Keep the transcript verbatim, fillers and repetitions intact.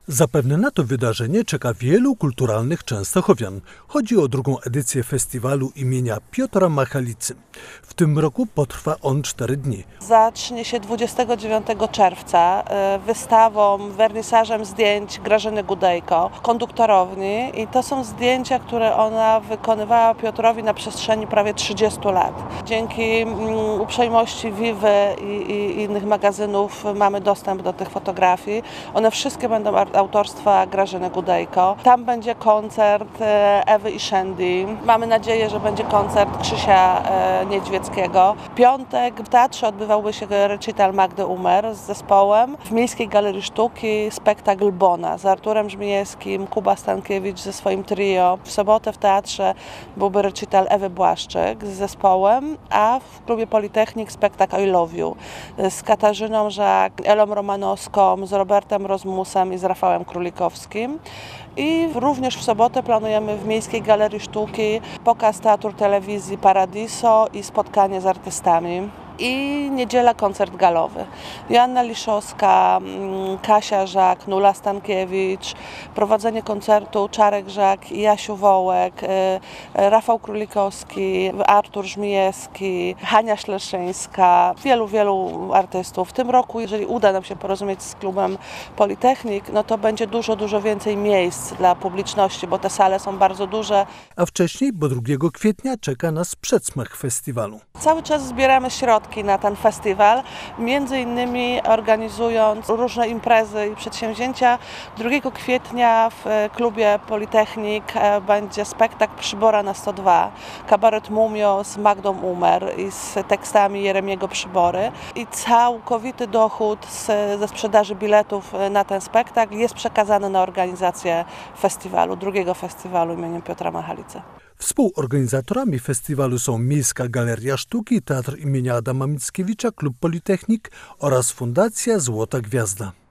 Zapewne na to wydarzenie czeka wielu kulturalnych częstochowian. Chodzi o drugą edycję festiwalu imienia Piotra Machalicy. W tym roku potrwa on cztery dni. Zacznie się dwudziestego dziewiątego czerwca wystawą, wernisażem zdjęć Grażyny Gudejko, konduktorowni, i to są zdjęcia, które ona wykonywała Piotrowi na przestrzeni prawie trzydziestu lat. Dzięki uprzejmości Vivy i, i innych magazynów mamy dostęp do tych fotografii. One wszystkie będą autorstwa Grażyny Gudejko. Tam będzie koncert Ewy i Shandy. Mamy nadzieję, że będzie koncert Krzysia Niedźwieckiego. W piątek w teatrze odbywałby się recital Magdy Umer z zespołem. W Miejskiej Galerii Sztuki spektakl Bona z Arturem Żmijewskim, Kuba Stankiewicz ze swoim trio. W sobotę w teatrze byłby recital Ewy Błaszczyk z zespołem, a w klubie Politechnik spektakl I Love You z Katarzyną Żak, Elą Romanowską, z Robertem Rozmusem i z Rafałem Królikowskim. I również w sobotę planujemy w Miejskiej Galerii Sztuki pokaz teatru telewizji Paradiso i spotkanie z artystami. I niedziela koncert galowy. Joanna Liszowska, Kasia Żak, Nula Stankiewicz, prowadzenie koncertu Czarek Żak, Jasiu Wołek, Rafał Królikowski, Artur Żmijewski, Hania Śleszyńska, wielu, wielu artystów. W tym roku, jeżeli uda nam się porozumieć z klubem Politechnik, no to będzie dużo, dużo więcej miejsc dla publiczności, bo te sale są bardzo duże. A wcześniej, bo drugiego kwietnia, czeka nas przedsmak festiwalu. Cały czas zbieramy środki na ten festiwal, między innymi organizując różne imprezy i przedsięwzięcia. drugiego kwietnia w klubie Politechnik będzie spektakl Przybora na sto dwa, kabaret Mumio z Magdą Umer i z tekstami Jeremiego Przybory. I całkowity dochód z, ze sprzedaży biletów na ten spektakl jest przekazany na organizację festiwalu, drugiego festiwalu imieniem Piotra Machalicy. Współorganizatorami festiwalu są Miejska Galeria Sztuki, Teatr imienia Adama Mickiewicza, Klub Politechnik oraz Fundacja Złota Gwiazda.